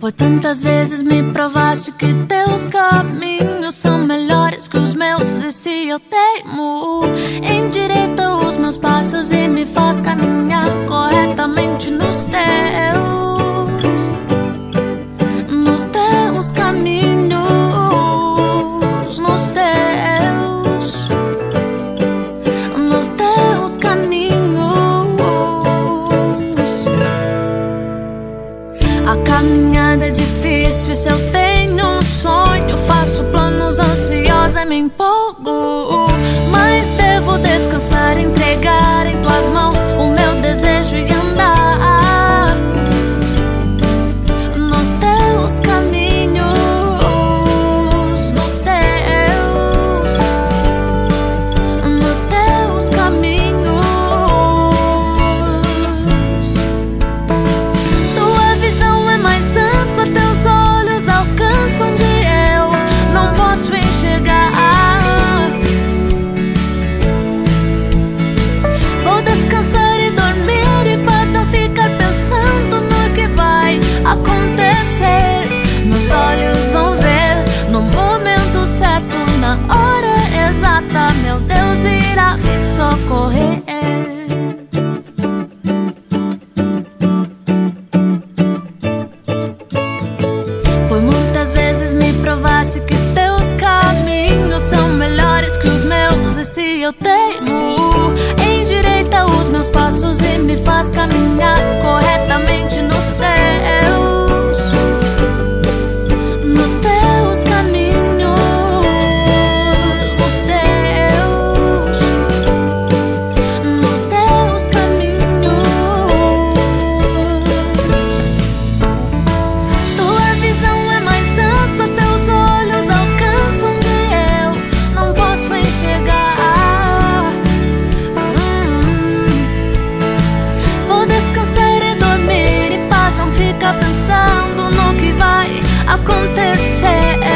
Por tantas vezes me provaste que teus caminhos são melhores que os meus. E se eu teimo, endireita os meus passos e me faz caminhar corretamente nos teus caminhos, nos teus caminhos. A caminhada é difícil, e se eu tenho um sonho, faço planos ansiosa e me empolgo. Mas devo descansar, entregar em tuas mãos o meu desejo e andar nos teus caminhos, nos teus caminhos. Tua visão é mais ampla, teus olhos alcançam onde eu não posso enxergar. Vou descansar e dormir em paz, não ficar pensando no que vai acontecer. Meus olhos vão ver no momento certo, na hora exata, meu Deus virá me socorrer. Por muitas vezes me provaste que teus caminhos são melhores que os meus. E se eu teimo, endireita os meus passos e me faz caminhar corretamente nos teus caminhos, nos teus caminhos. Tua visão é mais ampla, teus olhos alcançam onde eu não posso enxergar. Vou descansar e dormir em paz, não ficar pensando no que vai acontecer.